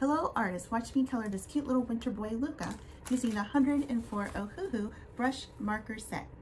Hello artists, watch me color this cute little winter boy Luca using the 104 Ohuhu brush marker set.